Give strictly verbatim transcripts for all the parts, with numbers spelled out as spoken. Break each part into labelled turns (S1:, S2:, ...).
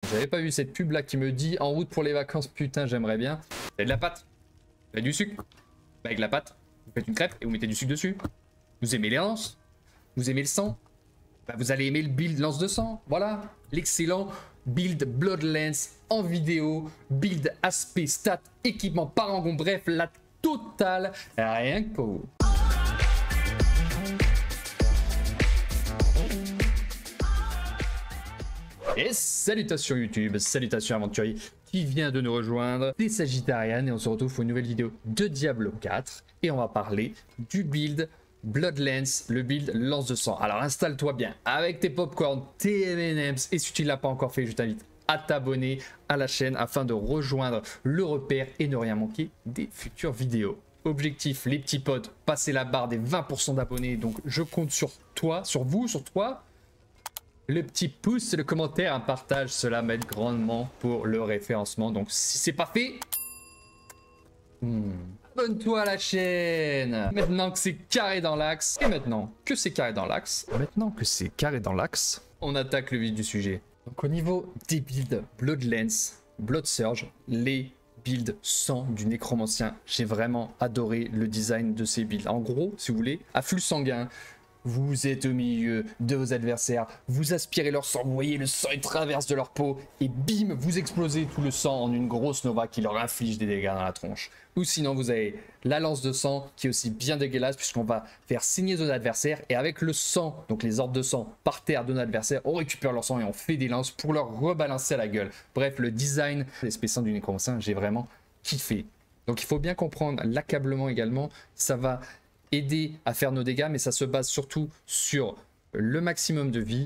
S1: J'avais pas vu cette pub là qui me dit en route pour les vacances, putain j'aimerais bien. Vous avez de la pâte, vous avez du sucre. Bah, avec la pâte, vous faites une crêpe et vous mettez du sucre dessus. Vous aimez les lances, vous aimez le sang, bah, vous allez aimer le build lance de sang. Voilà, l'excellent build Bloodlance en vidéo, build aspect, stats, équipement, parangon, bref, la totale, rien que pour vous. Et salutations YouTube, salutations aventuriers qui vient de nous rejoindre, c'est Sagittarian et on se retrouve pour une nouvelle vidéo de Diablo quatre et on va parler du build Bloodlance, le build lance de sang. Alors installe-toi bien avec tes popcorn, tes M and M's et si tu ne l'as pas encore fait, je t'invite à t'abonner à la chaîne afin de rejoindre le repère et ne rien manquer des futures vidéos. Objectif, les petits potes, passer la barre des vingt pour cent d'abonnés, donc je compte sur toi, sur vous, sur toi. Le petit pouce, le commentaire, un partage, cela m'aide grandement pour le référencement. Donc si c'est pas fait, hmm, abonne-toi à la chaîne. Maintenant que c'est carré dans l'axe, et maintenant que c'est carré dans l'axe, maintenant que c'est carré dans l'axe, on attaque le vif du sujet. Donc au niveau des builds Bloodlance, Blood Surge, les builds sang du nécromancien, j'ai vraiment adoré le design de ces builds. En gros, si vous voulez, à flux sanguin. Vous êtes au milieu de vos adversaires, vous aspirez leur sang, vous voyez le sang il traverse de leur peau et bim, vous explosez tout le sang en une grosse nova qui leur inflige des dégâts dans la tronche. Ou sinon vous avez la lance de sang qui est aussi bien dégueulasse puisqu'on va faire saigner nos adversaires et avec le sang, donc les orbes de sang par terre de nos adversaires, on récupère leur sang et on fait des lances pour leur rebalancer à la gueule. Bref, le design des spéciens du nécromancien, j'ai vraiment kiffé. Donc il faut bien comprendre l'accablement également, ça va aider à faire nos dégâts, mais ça se base surtout sur le maximum de vie.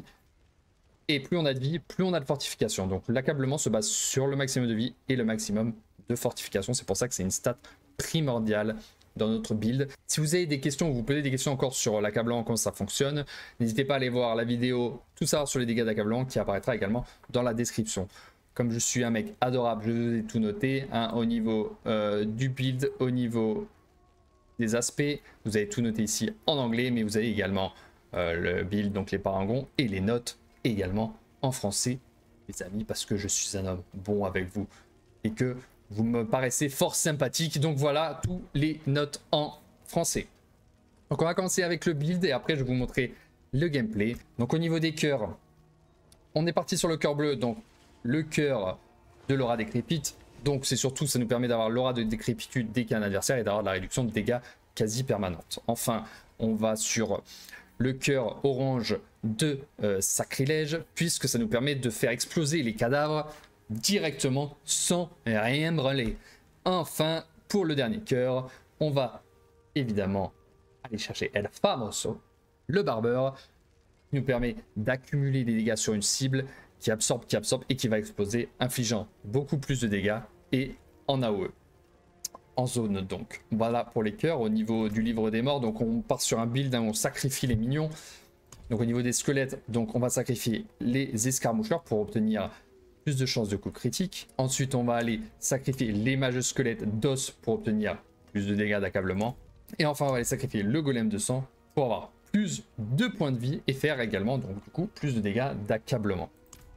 S1: Et plus on a de vie, plus on a de fortification. Donc l'accablement se base sur le maximum de vie et le maximum de fortification. C'est pour ça que c'est une stat primordiale dans notre build. Si vous avez des questions, vous posez des questions encore sur l'accablement, comment ça fonctionne, n'hésitez pas à aller voir la vidéo Tout savoir sur les dégâts d'accablement qui apparaîtra également dans la description. Comme je suis un mec adorable, je vous ai tout noté, hein, au niveau euh, du build, au niveau des aspects, vous avez tout noté ici en anglais, mais vous avez également euh, le build, donc les parangons et les notes également en français, les amis, parce que je suis un homme bon avec vous et que vous me paraissez fort sympathique. Donc voilà, tous les notes en français. Donc on va commencer avec le build et après je vais vous montrer le gameplay. Donc au niveau des cœurs, on est parti sur le cœur bleu, donc le cœur de l'aura décrépite. Donc c'est surtout, ça nous permet d'avoir l'aura de décrépitude dès qu'il y a un adversaire et d'avoir de la réduction de dégâts quasi permanente. Enfin, on va sur le cœur orange de euh, sacrilège, puisque ça nous permet de faire exploser les cadavres directement sans rien brûler. Enfin, pour le dernier cœur, on va évidemment aller chercher El Famoso, le barbeur, qui nous permet d'accumuler des dégâts sur une cible qui absorbe, qui absorbe et qui va exploser, infligeant beaucoup plus de dégâts et en A O E. En zone donc. Voilà pour les cœurs au niveau du livre des morts. Donc on part sur un build où on sacrifie les minions. Donc au niveau des squelettes, donc on va sacrifier les escarmoucheurs pour obtenir plus de chances de coup critique. Ensuite on va aller sacrifier les mages squelettes d'os pour obtenir plus de dégâts d'accablement. Et enfin on va aller sacrifier le golem de sang pour avoir plus de points de vie et faire également donc du coup plus de dégâts d'accablement.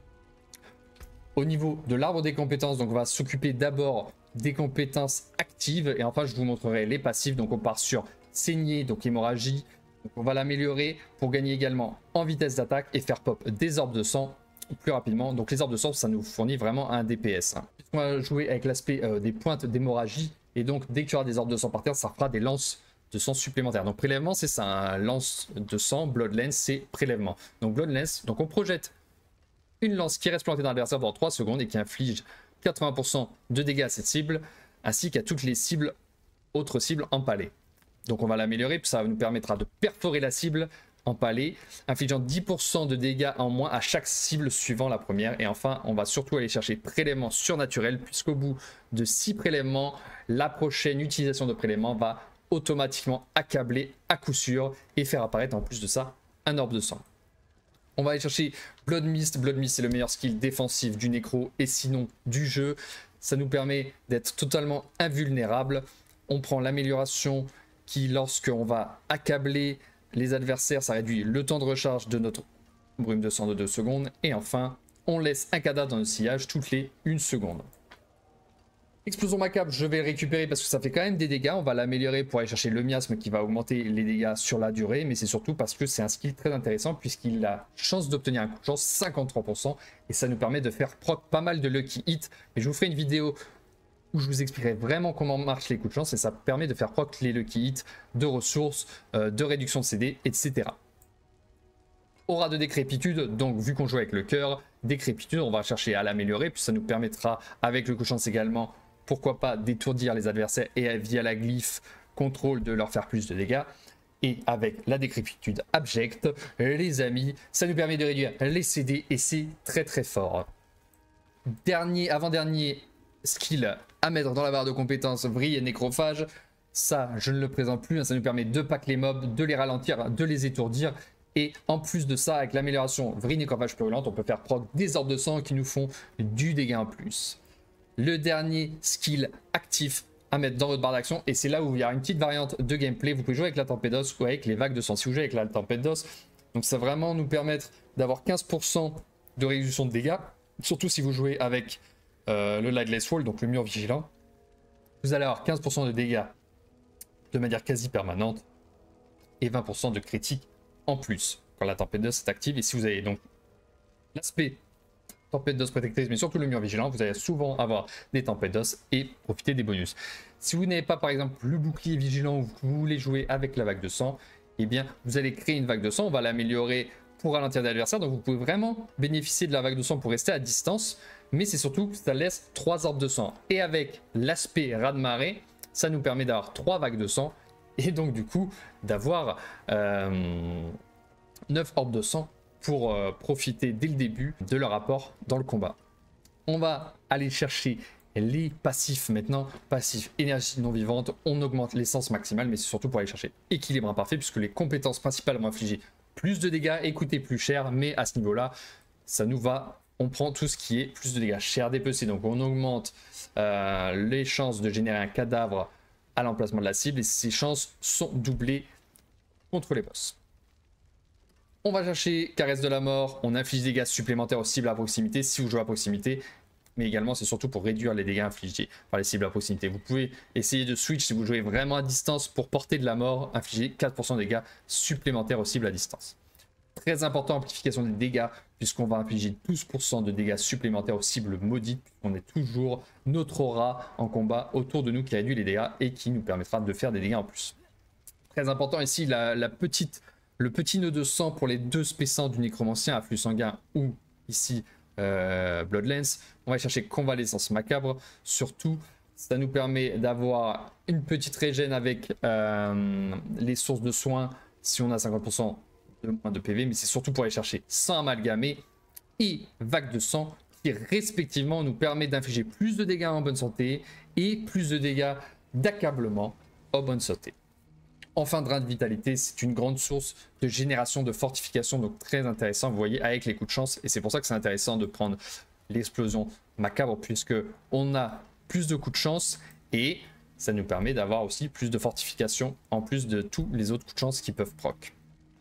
S1: Au niveau de l'arbre des compétences, donc on va s'occuper d'abord des compétences actives et enfin je vous montrerai les passifs. Donc on part sur saigner, donc hémorragie, donc on va l'améliorer pour gagner également en vitesse d'attaque et faire pop des orbes de sang plus rapidement. Donc les orbes de sang, ça nous fournit vraiment un D P S, hein. On va jouer avec l'aspect euh, des pointes d'hémorragie et donc dès qu'il y aura des orbes de sang par terre, ça fera des lances de sang supplémentaires. Donc prélèvement, c'est ça, un lance de sang. Bloodlance, c'est prélèvement. Donc Bloodlance, donc on projette une lance qui reste plantée dans l'adversaire pendant trois secondes et qui inflige quatre-vingts pour cent de dégâts à cette cible, ainsi qu'à toutes les cibles, autres cibles empalées. Donc on va l'améliorer, puis ça nous permettra de perforer la cible empalée, infligeant dix pour cent de dégâts en moins à chaque cible suivant la première. Et enfin, on va surtout aller chercher prélèvement surnaturel, puisqu'au bout de six prélèvements, la prochaine utilisation de prélèvement va automatiquement accabler à coup sûr et faire apparaître en plus de ça un orbe de sang. On va aller chercher Blood Mist. Blood Mist, c'est le meilleur skill défensif du nécro et sinon du jeu. Ça nous permet d'être totalement invulnérable. On prend l'amélioration qui, lorsqu'on va accabler les adversaires, ça réduit le temps de recharge de notre brume de sang de deux secondes. Et enfin, on laisse un cadavre dans le sillage toutes les une seconde. Explosion macabre, je vais le récupérer parce que ça fait quand même des dégâts. On va l'améliorer pour aller chercher le miasme qui va augmenter les dégâts sur la durée. Mais c'est surtout parce que c'est un skill très intéressant puisqu'il a chance d'obtenir un coup de chance cinquante-trois pour cent. Et ça nous permet de faire proc pas mal de lucky hits. Mais je vous ferai une vidéo où je vous expliquerai vraiment comment marchent les coups de chance. Et ça permet de faire proc les lucky hits de ressources, euh, de réduction de C D, et cetera. Aura de décrépitude, donc vu qu'on joue avec le cœur, décrépitude, on va chercher à l'améliorer. Puis ça nous permettra avec le coup de chance également, pourquoi pas, d'étourdir les adversaires et via la glyphe contrôle de leur faire plus de dégâts. Et avec la décrépitude abjecte, les amis, ça nous permet de réduire les C D et c'est très très fort. Dernier, avant-dernier skill à mettre dans la barre de compétences, vrille et nécrophage. Ça, je ne le présente plus, hein, ça nous permet de pack les mobs, de les ralentir, de les étourdir. Et en plus de ça, avec l'amélioration vrille nécrophage purulente, on peut faire proc des orbes de sang qui nous font du dégât en plus. Le dernier skill actif à mettre dans votre barre d'action, et c'est là où il y a une petite variante de gameplay. Vous pouvez jouer avec la tempête d'os ou avec les vagues de sang. Si vous jouez avec la tempête d'os, donc ça va vraiment nous permettre d'avoir quinze pour cent de réduction de dégâts, surtout si vous jouez avec euh, le Lightless Wall, donc le mur vigilant. Vous allez avoir quinze pour cent de dégâts de manière quasi permanente et vingt pour cent de critique en plus quand la tempête d'os est active. Et si vous avez donc l'aspect tempête d'os protectrice, mais surtout le mur vigilant, vous allez souvent avoir des tempêtes d'os et profiter des bonus. Si vous n'avez pas par exemple le bouclier vigilant ou vous voulez jouer avec la vague de sang, eh bien vous allez créer une vague de sang, on va l'améliorer pour ralentir l'adversaire, donc vous pouvez vraiment bénéficier de la vague de sang pour rester à distance, mais c'est surtout que ça laisse trois orbes de sang. Et avec l'aspect raz-de-marée, ça nous permet d'avoir trois vagues de sang, et donc du coup d'avoir euh, neuf orbes de sang pour euh, profiter dès le début de leur apport dans le combat. On va aller chercher les passifs maintenant. Passif énergie non vivante, on augmente l'essence maximale, mais c'est surtout pour aller chercher équilibre imparfait, puisque les compétences principales vont infliger plus de dégâts et coûter plus cher, mais à ce niveau-là, ça nous va. On prend tout ce qui est plus de dégâts. Cher D P C, donc on augmente euh, les chances de générer un cadavre à l'emplacement de la cible, et ces chances sont doublées contre les boss. On va chercher Caresse de la mort, on inflige des dégâts supplémentaires aux cibles à proximité si vous jouez à proximité, mais également c'est surtout pour réduire les dégâts infligés par les cibles à proximité. Vous pouvez essayer de switch si vous jouez vraiment à distance pour porter de la mort, infliger quatre pour cent de dégâts supplémentaires aux cibles à distance. Très important, amplification des dégâts, puisqu'on va infliger douze pour cent de dégâts supplémentaires aux cibles maudites, puisqu'on est toujours notre aura en combat autour de nous qui réduit les dégâts et qui nous permettra de faire des dégâts en plus. Très important ici, la, la petite... le petit nœud de sang pour les deux spécents du nécromancien à flux sanguin ou ici euh, Bloodlance. On va chercher convalescence macabre. Surtout, ça nous permet d'avoir une petite régène avec euh, les sources de soins si on a cinquante pour cent de moins de P V. Mais c'est surtout pour aller chercher sang amalgamé et vague de sang qui respectivement nous permet d'infliger plus de dégâts en bonne santé et plus de dégâts d'accablement en bonne santé. Enfin, drain de vitalité, c'est une grande source de génération de fortification, donc très intéressant, vous voyez, avec les coups de chance. Et c'est pour ça que c'est intéressant de prendre l'explosion macabre, puisque on a plus de coups de chance et ça nous permet d'avoir aussi plus de fortification, en plus de tous les autres coups de chance qui peuvent proc.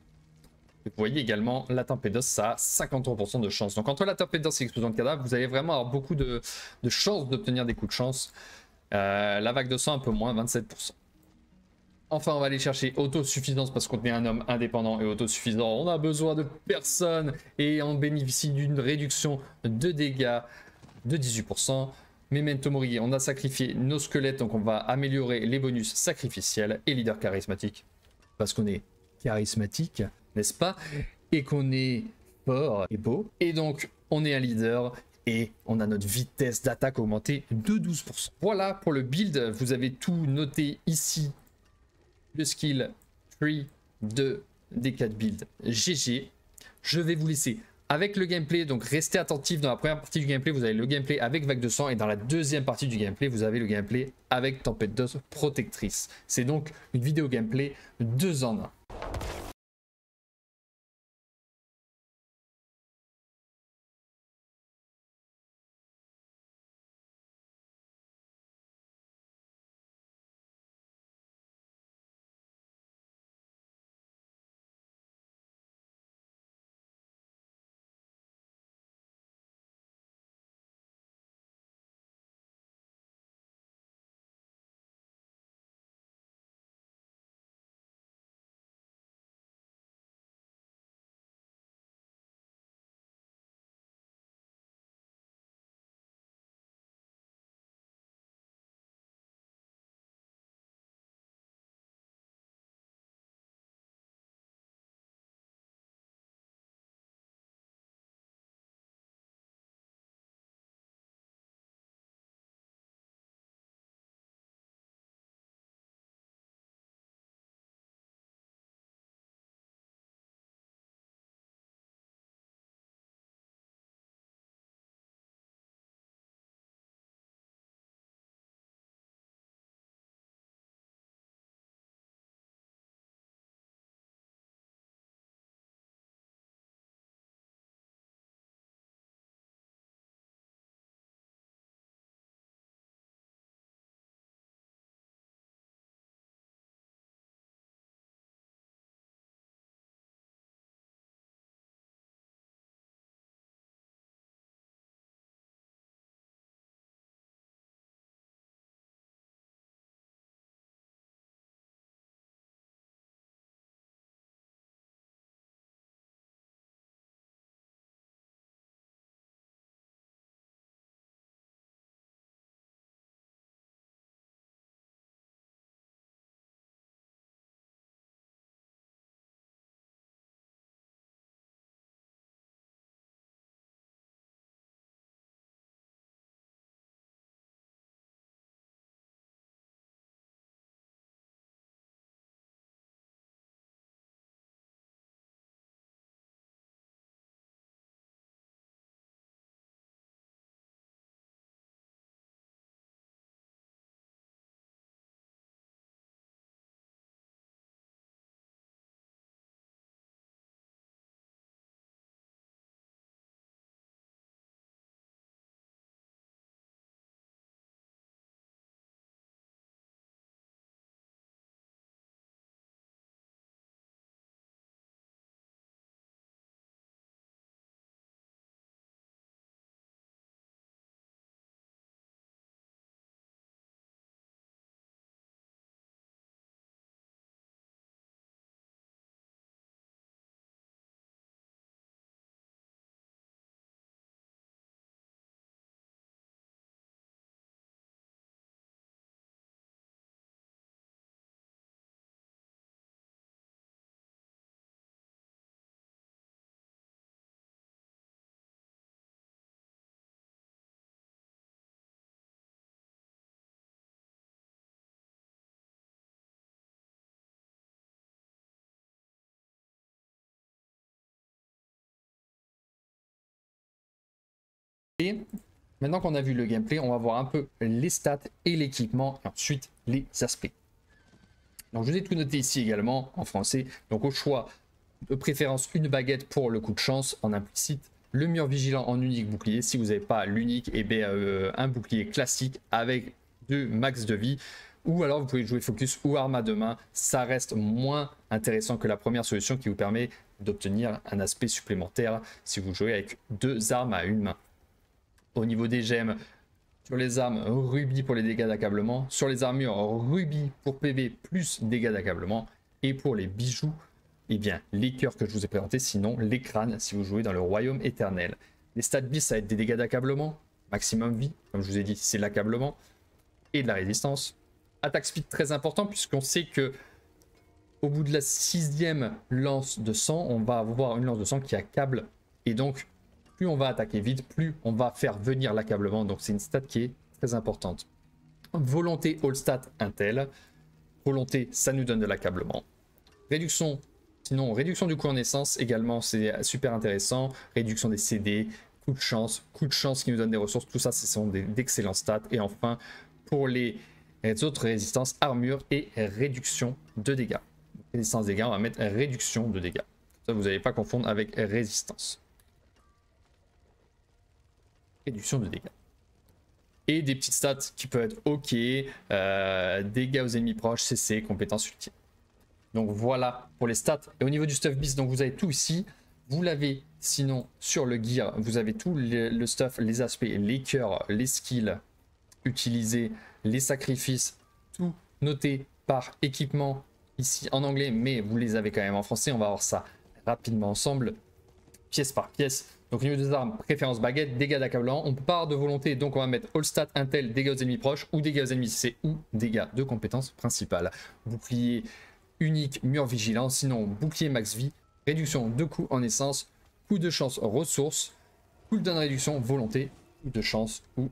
S1: Vous voyez également, la tempête d'os, ça a cinquante-trois pour cent de chance. Donc entre la tempête d'os et l'explosion de cadavre, vous allez vraiment avoir beaucoup de, de chances d'obtenir des coups de chance. Euh, la vague de sang, un peu moins, vingt-sept pour cent. Enfin, on va aller chercher autosuffisance parce qu'on est un homme indépendant et autosuffisant. On a besoin de personne et on bénéficie d'une réduction de dégâts de dix-huit pour cent. Memento Mori, on a sacrifié nos squelettes, donc on va améliorer les bonus sacrificiels et leader charismatique. Parce qu'on est charismatique, n'est-ce pas? Et qu'on est fort et beau. Et donc, on est un leader. Et on a notre vitesse d'attaque augmentée de douze pour cent. Voilà pour le build. Vous avez tout noté ici. Le skill tree de des quatre builds G G. Je vais vous laisser avec le gameplay, donc restez attentifs. Dans la première partie du gameplay, vous avez le gameplay avec vague de sang, et dans la deuxième partie du gameplay, vous avez le gameplay avec tempête d'os protectrice. C'est donc une vidéo gameplay deux en un. gameplay. Maintenant qu'on a vu le gameplay, on va voir un peu les stats et l'équipement, et ensuite les aspects. Donc je vous ai tout noté ici également en français. Donc au choix de préférence, une baguette pour le coup de chance en implicite. Le mur vigilant en unique bouclier. Si vous n'avez pas l'unique, et eh bien euh, un bouclier classique avec deux max de vie. Ou alors vous pouvez jouer focus ou arme à deux mains. Ça reste moins intéressant que la première solution qui vous permet d'obtenir un aspect supplémentaire si vous jouez avec deux armes à une main. Au niveau des gemmes, sur les armes, rubis pour les dégâts d'accablement. Sur les armures, rubis pour P V plus dégâts d'accablement. Et pour les bijoux, eh bien, les cœurs que je vous ai présentés, sinon les crânes si vous jouez dans le royaume éternel. Les stats bis, ça va être des dégâts d'accablement, maximum vie, comme je vous ai dit, c'est l'accablement, et de la résistance. Attaque speed très important, puisqu'on sait que au bout de la sixième lance de sang, on va avoir une lance de sang qui accable, et donc plus on va attaquer vite, plus on va faire venir l'accablement, donc c'est une stat qui est très importante. Volonté all stat intel, volonté ça nous donne de l'accablement. Réduction, sinon réduction du coût en essence également, c'est super intéressant. Réduction des C D, coup de chance, coup de chance qui nous donne des ressources, tout ça ce sont d'excellents stats. Et enfin pour les autres résistances, armure et réduction de dégâts. Résistance dégâts, on va mettre réduction de dégâts. Ça vous n'allez pas confondre avec résistance. Réduction de dégâts. Et des petites stats qui peuvent être ok, euh, dégâts aux ennemis proches, C C, compétences ultimes. Donc voilà pour les stats. Et au niveau du stuff beast, donc vous avez tout ici. Vous l'avez sinon sur le gear, vous avez tout le, le stuff, les aspects, les cœurs, les skills utilisés, les sacrifices, tout noté par équipement ici en anglais, mais vous les avez quand même en français. On va voir ça rapidement ensemble, pièce par pièce. Donc au niveau des armes, préférence baguette, dégâts d'accablement. On part de volonté, donc on va mettre all stat intel, dégâts aux ennemis proches, ou dégâts aux ennemis C C, ou dégâts de compétences principales. Bouclier unique, mur vigilant, sinon bouclier max vie, réduction de coût en essence, coup de chance ressources, cooldown réduction, volonté, coup de chance ou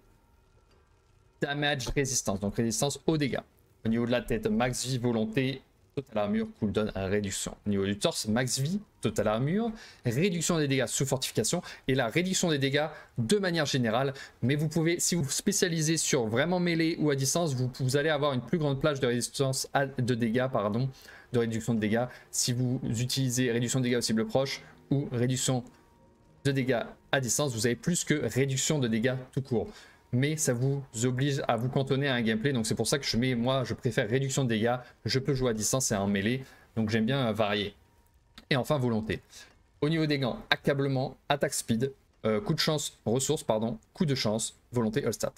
S1: damage résistance, donc résistance aux dégâts. Au niveau de la tête, max vie, volonté, total armure, cooldown réduction. Au niveau du torse, max vie, total armure, réduction des dégâts sous fortification et la réduction des dégâts de manière générale. Mais vous pouvez, si vous vous spécialisez sur vraiment mêlée ou à distance, vous, vous allez avoir une plus grande plage de résistance à, de dégâts, pardon, de réduction de dégâts. Si vous utilisez réduction de dégâts aux cibles proches ou réduction de dégâts à distance, vous avez plus que réduction de dégâts tout court. Mais ça vous oblige à vous cantonner à un gameplay, donc c'est pour ça que je mets, moi je préfère réduction de dégâts, je peux jouer à distance et en mêlée, donc j'aime bien varier. Et enfin volonté. Au niveau des gants, accablement, attaque speed, euh, coup de chance, ressources, pardon, coup de chance, volonté all stat.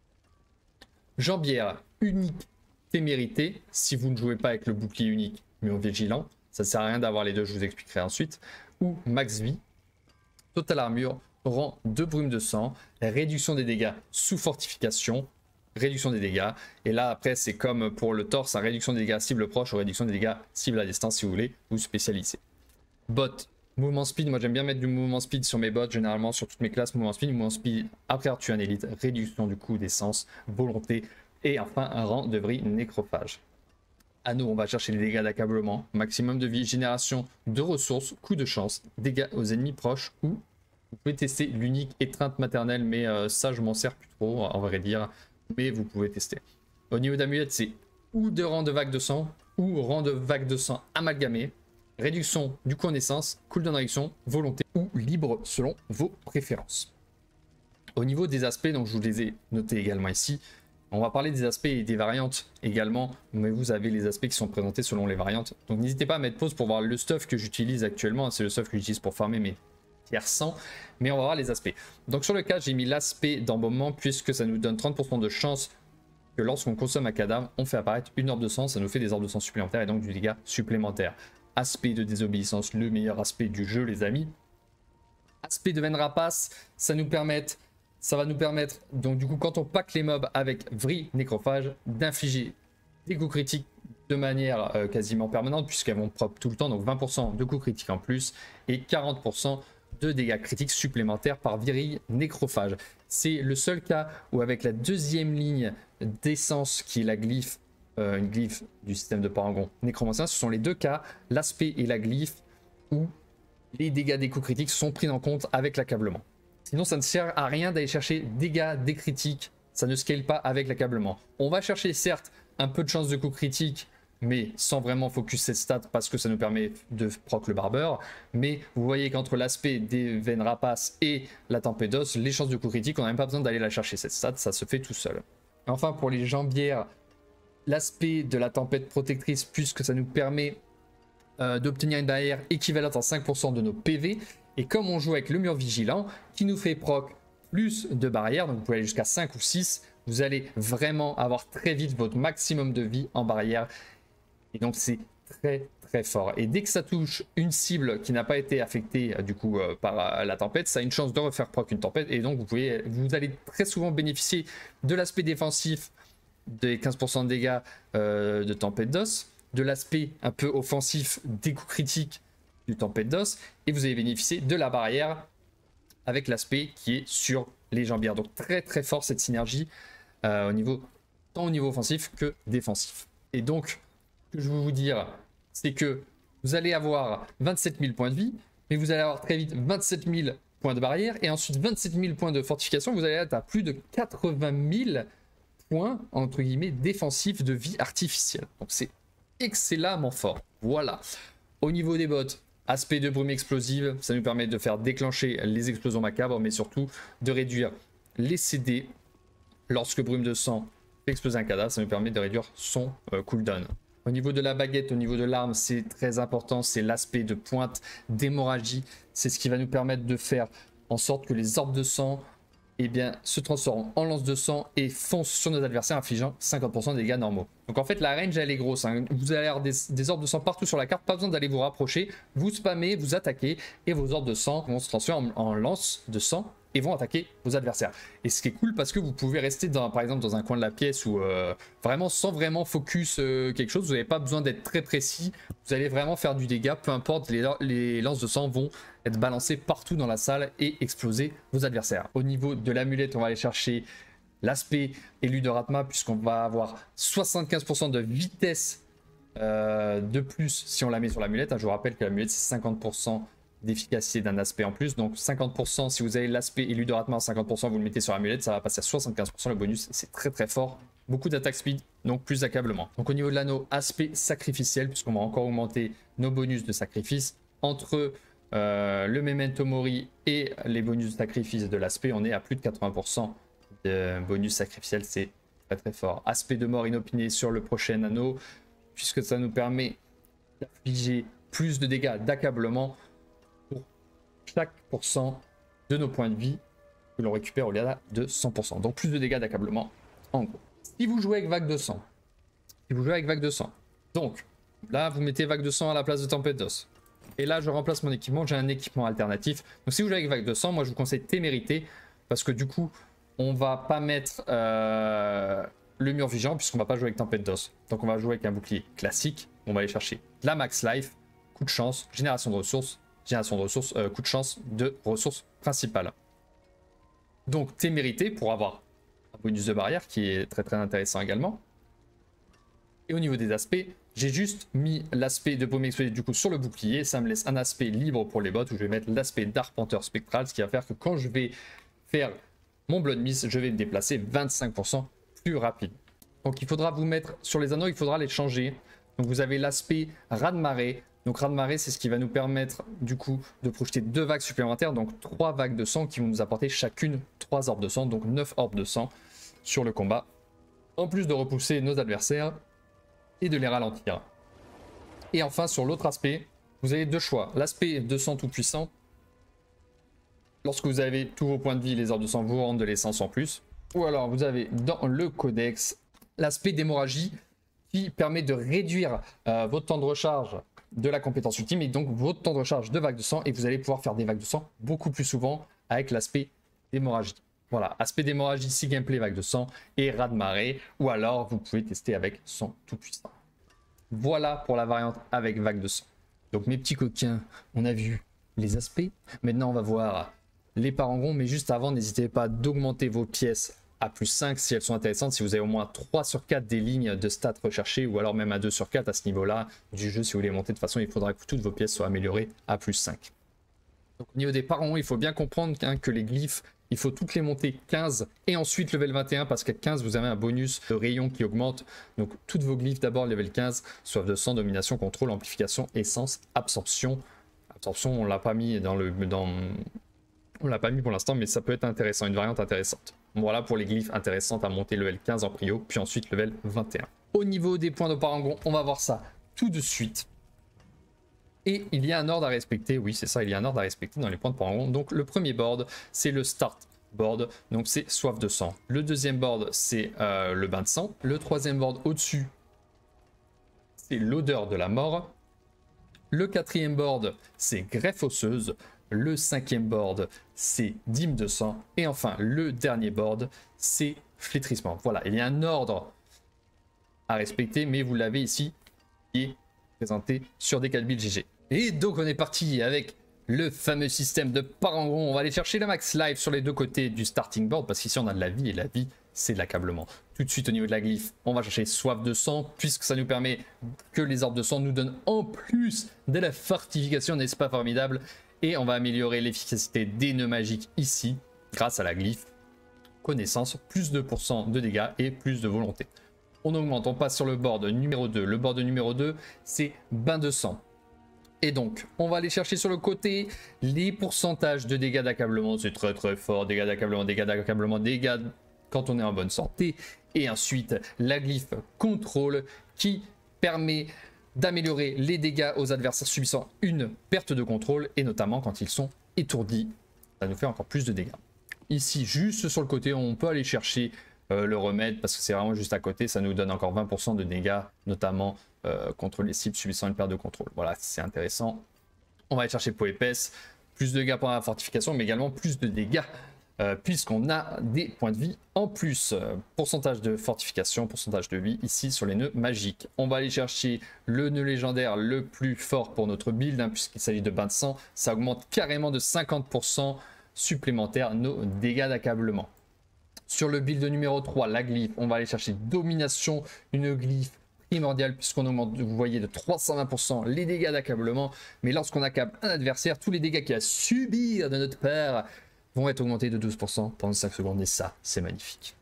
S1: Jambière, unique, témérité, si vous ne jouez pas avec le bouclier unique, mur vigilant, ça ne sert à rien d'avoir les deux, je vous expliquerai ensuite. Ou max vie, total armure, rang de brume de sang, réduction des dégâts sous fortification, réduction des dégâts. Et là après c'est comme pour le torse, réduction des dégâts cible proche ou réduction des dégâts cible à distance si vous voulez vous spécialiser. Bot, mouvement speed, moi j'aime bien mettre du mouvement speed sur mes bots, généralement sur toutes mes classes, mouvement speed, mouvement speed après avoir tué un élite, réduction du coût d'essence, volonté et enfin un rang de vrille nécrophage. À nous on va chercher les dégâts d'accablement, maximum de vie, génération de ressources, coup de chance, dégâts aux ennemis proches ou vous pouvez tester l'unique étreinte maternelle, mais euh, ça je m'en sers plus trop en vrai dire, mais vous pouvez tester. Au niveau d'amulette, c'est ou de rang de vague de sang ou rang de vague de sang amalgamé, réduction du coût en essence, cooldown réduction, volonté ou libre selon vos préférences. Au niveau des aspects, donc je vous les ai notés également ici, on va parler des aspects et des variantes également, mais vous avez les aspects qui sont présentés selon les variantes. Donc n'hésitez pas à mettre pause pour voir le stuff que j'utilise actuellement, c'est le stuff que j'utilise pour farmer mes tiers cent, mais on va voir les aspects. Donc sur le cas, j'ai mis l'aspect d'embaumement puisque ça nous donne trente pour cent de chance que lorsqu'on consomme un cadavre, on fait apparaître une orbe de sang, ça nous fait des orbes de sang supplémentaires et donc du dégât supplémentaire. Aspect de désobéissance, le meilleur aspect du jeu les amis. Aspect de veine rapace, ça nous permet, ça va nous permettre, donc du coup quand on pack les mobs avec vrille nécrophage, d'infliger des coups critiques de manière euh, quasiment permanente puisqu'elles vont propre tout le temps, donc vingt pour cent de coups critiques en plus et quarante pour cent de dégâts critiques supplémentaires par virille nécrophage. C'est le seul cas où avec la deuxième ligne d'essence qui est la glyphe, euh, une glyphe du système de parangon nécromancien, ce sont les deux cas, l'aspect et la glyphe, où les dégâts des coups critiques sont pris en compte avec l'accablement. Sinon, ça ne sert à rien d'aller chercher dégâts, des critiques. Ça ne scale pas avec l'accablement. On va chercher certes un peu de chance de coup critique, mais sans vraiment focus cette stat parce que ça nous permet de proc le barbeur. Mais vous voyez qu'entre l'aspect des veines rapaces et la tempête d'os, les chances de coup critique, on n'a même pas besoin d'aller la chercher cette stat, ça se fait tout seul. Enfin, pour les jambières, l'aspect de la tempête protectrice, puisque ça nous permet euh, d'obtenir une barrière équivalente à cinq pour cent de nos P V. Et comme on joue avec le mur vigilant, qui nous fait proc plus de barrières, donc vous pouvez aller jusqu'à cinq ou six, vous allez vraiment avoir très vite votre maximum de vie en barrière. Et donc c'est très très fort. Et dès que ça touche une cible qui n'a pas été affectée du coup euh, par euh, la tempête, ça a une chance de refaire proc une tempête. Et donc vous, pouvez, vous allez très souvent bénéficier de l'aspect défensif des quinze pour cent de dégâts euh, de tempête d'os, de l'aspect un peu offensif des coups critiques du tempête d'os, et vous allez bénéficier de la barrière avec l'aspect qui est sur les jambières. Donc très très fort cette synergie euh, au niveau, tant au niveau offensif que défensif. Et donc ce que je veux vous dire, c'est que vous allez avoir vingt-sept mille points de vie, mais vous allez avoir très vite vingt-sept mille points de barrière et ensuite vingt-sept mille points de fortification. Vous allez être à plus de quatre-vingt mille points entre guillemets défensifs de vie artificielle. Donc c'est excellemment fort. Voilà. Au niveau des bots, aspect de brume explosive, ça nous permet de faire déclencher les explosions macabres, mais surtout de réduire les C D. Lorsque brume de sang fait exploser un cadavre, ça nous permet de réduire son euh, cooldown. Au niveau de la baguette, au niveau de l'arme, c'est très important, c'est l'aspect de pointe d'hémorragie. C'est ce qui va nous permettre de faire en sorte que les orbes de sang eh bien, se transforment en lance de sang et foncent sur nos adversaires, infligeant cinquante pour cent de dégâts normaux. Donc en fait, la range, elle est grosse. Hein. Vous allez avoir des, des orbes de sang partout sur la carte, pas besoin d'aller vous rapprocher. Vous spammez, vous attaquez, et vos orbes de sang vont se transformer en, en lance de sang et vont attaquer vos adversaires. Et ce qui est cool, parce que vous pouvez rester dans, par exemple dans un coin de la pièce ou euh, vraiment sans vraiment focus euh, quelque chose, vous n'avez pas besoin d'être très précis, vous allez vraiment faire du dégât, peu importe, les, les lances de sang vont être balancées partout dans la salle et exploser vos adversaires. Au niveau de l'amulette, on va aller chercher l'aspect élu de Ratma, puisqu'on va avoir soixante-quinze pour cent de vitesse euh, de plus si on la met sur l'amulette. Je vous rappelle que l'amulette c'est cinquante pour cent d'efficacité d'un aspect en plus, donc cinquante pour cent si vous avez l'aspect élu de Ratma, cinquante pour cent vous le mettez sur l'amulette, ça va passer à soixante-quinze pour cent. Le bonus c'est très très fort, beaucoup d'attaque speed, donc plus d'accablement. Donc au niveau de l'anneau, aspect sacrificiel, puisqu'on va encore augmenter nos bonus de sacrifice. Entre euh, le memento mori et les bonus de sacrifice de l'aspect, on est à plus de quatre-vingts pour cent de bonus sacrificiel, c'est très très fort. Aspect de mort inopiné sur le prochain anneau, puisque ça nous permet d'infliger plus de dégâts d'accablement pour chaque pourcent de nos points de vie que l'on récupère au-delà de cent pour cent. Donc plus de dégâts d'accablement en gros. Si vous jouez avec vague de sang, si vous jouez avec vague de sang, donc là vous mettez vague de sang à la place de tempête d'os. Et là je remplace mon équipement, j'ai un équipement alternatif. Donc si vous jouez avec vague de sang, moi je vous conseille témérité, parce que du coup on va pas mettre euh, le mur vigilant puisqu'on va pas jouer avec tempête d'os. Donc on va jouer avec un bouclier classique, on va aller chercher de la max life, coup de chance, génération de ressources, génération de ressources, euh, coup de chance de ressources principales. Donc témérité pour avoir un bonus de barrière qui est très très intéressant également. Et au niveau des aspects, j'ai juste mis l'aspect de paume explosive du coup sur le bouclier, ça me laisse un aspect libre pour les bots où je vais mettre l'aspect d'arpenteur spectral, ce qui va faire que quand je vais faire mon Blood Mist, je vais me déplacer vingt-cinq pour cent plus rapide. Donc il faudra vous mettre sur les anneaux, il faudra les changer. Donc vous avez l'aspect raz-de-marée. Donc raz-de-marée, c'est ce qui va nous permettre du coup de projeter deux vagues supplémentaires, donc trois vagues de sang qui vont nous apporter chacune trois orbes de sang, donc neuf orbes de sang sur le combat. En plus de repousser nos adversaires et de les ralentir. Et enfin sur l'autre aspect, vous avez deux choix. L'aspect de sang tout puissant. Lorsque vous avez tous vos points de vie, les orbes de sang vous rendent de l'essence en plus. Ou alors vous avez dans le codex l'aspect d'hémorragie qui permet de réduire euh, votre temps de recharge de la compétence ultime et donc votre temps de recharge de vague de sang, et vous allez pouvoir faire des vagues de sang beaucoup plus souvent avec l'aspect d'hémorragie. Voilà, aspect d'hémorragie si gameplay vague de sang et raz-de-marée, ou alors vous pouvez tester avec sang tout puissant. Voilà pour la variante avec vague de sang. Donc mes petits coquins, on a vu les aspects, maintenant on va voir les parangons, mais juste avant, n'hésitez pas d'augmenter vos pièces à plus cinq si elles sont intéressantes, si vous avez au moins trois sur quatre des lignes de stats recherchées, ou alors même à deux sur quatre à ce niveau-là du jeu, si vous voulez monter. De toute façon, il faudra que toutes vos pièces soient améliorées à plus cinq. Donc au niveau des parangons, il faut bien comprendre hein, que les glyphes, il faut toutes les monter quinze et ensuite level vingt et un parce qu'à quinze vous avez un bonus de rayon qui augmente. Donc toutes vos glyphes d'abord level quinze, soif de sang, domination, contrôle, amplification, essence, absorption. Absorption on l'a pas mis dans le... Dans... On l'a pas mis pour l'instant mais ça peut être intéressant, une variante intéressante. Voilà pour les glyphes intéressantes à monter level quinze en prio puis ensuite level vingt et un. Au niveau des points de parangon, on va voir ça tout de suite. Et il y a un ordre à respecter, oui c'est ça, il y a un ordre à respecter dans les points de parangon. Donc le premier board, c'est le start board, donc c'est soif de sang. Le deuxième board, c'est euh, le bain de sang. Le troisième board au-dessus, c'est l'odeur de la mort. Le quatrième board, c'est greffe osseuse. Le cinquième board, c'est dîme de sang. Et enfin, le dernier board, c'est flétrissement. Voilà, il y a un ordre à respecter, mais vous l'avez ici, qui est présenté sur Decathlon G G. Et donc on est parti avec le fameux système de parangon. On va aller chercher la max life sur les deux côtés du starting board parce qu'ici on a de la vie et la vie c'est de l'accablement. Tout de suite au niveau de la glyphe, on va chercher soif de sang puisque ça nous permet que les orbes de sang nous donnent en plus de la fortification, n'est-ce pas formidable? Et on va améliorer l'efficacité des nœuds magiques ici grâce à la glyphe connaissance, plus deux pour cent de dégâts et plus de volonté. On augmente, on passe sur le board numéro deux. Le board numéro deux, c'est bain de sang. Et donc, on va aller chercher sur le côté les pourcentages de dégâts d'accablement. C'est très très fort. Dégâts d'accablement, dégâts d'accablement, dégâts quand on est en bonne santé. Et ensuite, la glyphe contrôle qui permet d'améliorer les dégâts aux adversaires subissant une perte de contrôle. Et notamment quand ils sont étourdis. Ça nous fait encore plus de dégâts. Ici, juste sur le côté, on peut aller chercher euh, le remède parce que c'est vraiment juste à côté. Ça nous donne encore vingt pour cent de dégâts, notamment Euh, contre les cibles subissant une perte de contrôle. Voilà, c'est intéressant. On va aller chercher peau épaisse, plus de dégâts pendant la fortification, mais également plus de dégâts euh, puisqu'on a des points de vie en plus. Euh, pourcentage de fortification, pourcentage de vie ici sur les nœuds magiques. On va aller chercher le nœud légendaire le plus fort pour notre build, hein, puisqu'il s'agit de bain de sang. Ça augmente carrément de cinquante pour cent supplémentaires nos dégâts d'accablement. Sur le build numéro trois, la glyphe, on va aller chercher domination, une glyphe primordial puisqu'on augmente, vous voyez, de trois cent vingt pour cent les dégâts d'accablement. Mais lorsqu'on accable un adversaire, tous les dégâts qu'il a subir de notre part vont être augmentés de douze pour cent pendant cinq secondes. Et ça, c'est magnifique.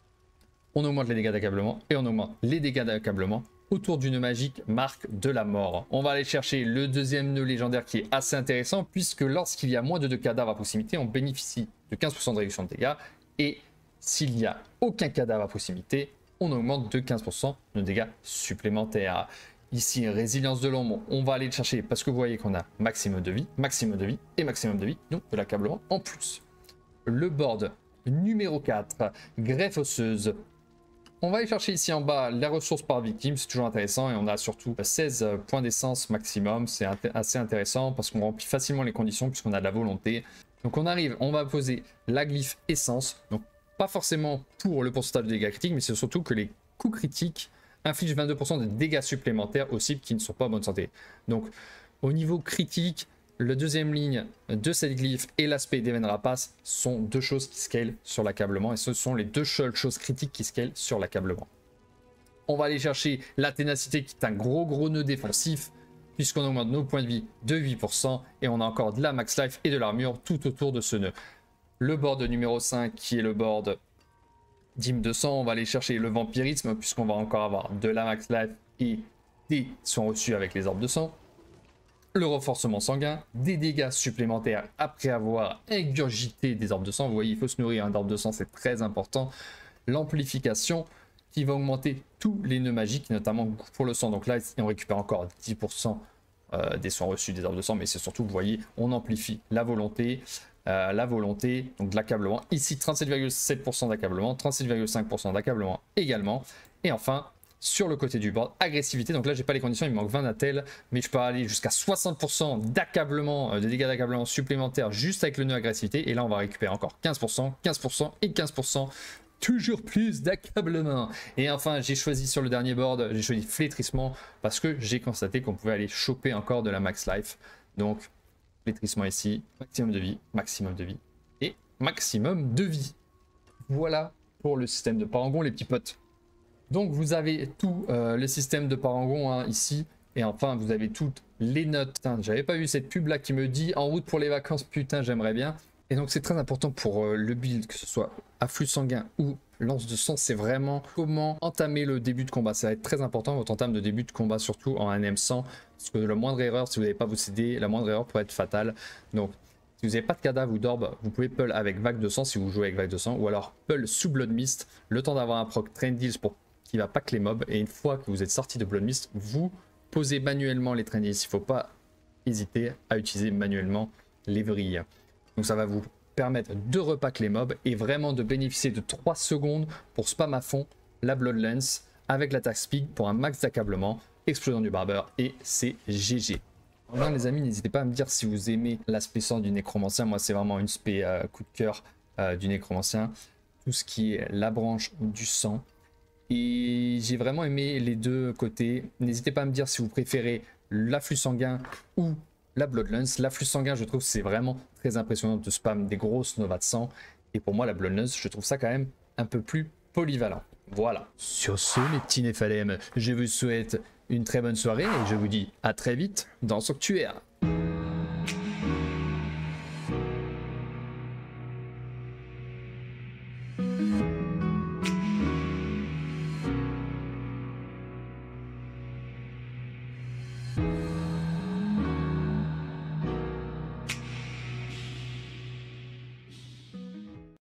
S1: On augmente les dégâts d'accablement et on augmente les dégâts d'accablement autour d'une magique marque de la mort. On va aller chercher le deuxième nœud légendaire qui est assez intéressant puisque lorsqu'il y a moins de deux cadavres à proximité, on bénéficie de quinze pour cent de réduction de dégâts. Et s'il n'y a aucun cadavre à proximité, on augmente de quinze pour cent de dégâts supplémentaires. Ici, résilience de l'ombre, on va aller le chercher parce que vous voyez qu'on a maximum de vie, maximum de vie et maximum de vie, donc de l'accablement en plus. Le board numéro quatre, greffe osseuse. On va aller chercher ici en bas la ressource par victime, c'est toujours intéressant et on a surtout seize points d'essence maximum, c'est assez intéressant parce qu'on remplit facilement les conditions puisqu'on a de la volonté. Donc on arrive, on va poser la glyphe essence, donc pas forcément pour le pourcentage de dégâts critiques, mais c'est surtout que les coups critiques infligent vingt-deux pour cent de dégâts supplémentaires aux cibles qui ne sont pas en bonne santé. Donc au niveau critique, la deuxième ligne de cette glyphe et l'aspect d'Even Rapace sont deux choses qui scalent sur l'accablement et ce sont les deux seules choses critiques qui scalent sur l'accablement. On va aller chercher la ténacité qui est un gros gros nœud défensif puisqu'on augmente nos points de vie de huit pour cent et on a encore de la max life et de l'armure tout autour de ce nœud. Le board numéro cinq qui est le board dîme de sang, on va aller chercher le vampirisme puisqu'on va encore avoir de la max life et des soins reçus avec les orbes de sang. Le renforcement sanguin, des dégâts supplémentaires après avoir ingurgité des orbes de sang. Vous voyez, il faut se nourrir d'orbes de sang, c'est très important. L'amplification qui va augmenter tous les nœuds magiques, notamment pour le sang. Donc là, on récupère encore dix pour cent euh, des soins reçus des orbes de sang, mais c'est surtout, vous voyez, on amplifie la volonté. Euh, la volonté, donc de l'accablement. Ici, trente-sept virgule sept pour cent d'accablement, trente-sept virgule cinq pour cent d'accablement également. Et enfin, sur le côté du board, agressivité. Donc là, j'ai pas les conditions, il me manque vingt natels, mais je peux aller jusqu'à soixante pour cent d'accablement, euh, de dégâts d'accablement supplémentaires juste avec le nœud agressivité. Et là, on va récupérer encore quinze pour cent, quinze pour cent et quinze pour cent. Toujours plus d'accablement. Et enfin, j'ai choisi sur le dernier board, j'ai choisi flétrissement parce que j'ai constaté qu'on pouvait aller choper encore de la max life. Donc, flétrissement ici, maximum de vie, maximum de vie et maximum de vie. Voilà pour le système de parangon, les petits potes. Donc vous avez tout euh, le système de parangon hein, ici, et enfin vous avez toutes les notes. J'avais pas vu cette pub là qui me dit en route pour les vacances, putain j'aimerais bien. Et donc c'est très important pour euh, le build, que ce soit afflux sanguin ou lance de sang, c'est vraiment comment entamer le début de combat. Ça va être très important votre entame de début de combat, surtout en un M cent, parce que la moindre erreur, si vous n'avez pas vos C D, la moindre erreur pourrait être fatale. Donc si vous n'avez pas de cadavre ou d'orbe, vous pouvez pull avec vague de sang si vous jouez avec vague de sang, ou alors pull sous Blood Mist, le temps d'avoir un proc Train Deals pour qu'il ne va pas que les mobs, et une fois que vous êtes sorti de Blood Mist, vous posez manuellement les Train Deals. Il ne faut pas hésiter à utiliser manuellement les vrilles. Donc ça va vous permettre de repack les mobs et vraiment de bénéficier de trois secondes pour spam à fond la Bloodlance avec l'attaque speed pour un max d'accablement, explosion du barbeur et c'est G G. Alors les amis, n'hésitez pas à me dire si vous aimez l'aspect sang du nécromancien. Moi c'est vraiment une spé euh, coup de cœur euh, du nécromancien, tout ce qui est la branche du sang, et j'ai vraiment aimé les deux côtés. N'hésitez pas à me dire si vous préférez l'afflux sanguin ou la Bloodlance. L'afflux sanguin, je trouve c'est vraiment très impressionnant de spam des grosses novas de sang, et pour moi la Bloodlance, je trouve ça quand même un peu plus polyvalent. Voilà. Sur ce mes petits Néphalem, je vous souhaite une très bonne soirée et je vous dis à très vite dans Sanctuaire.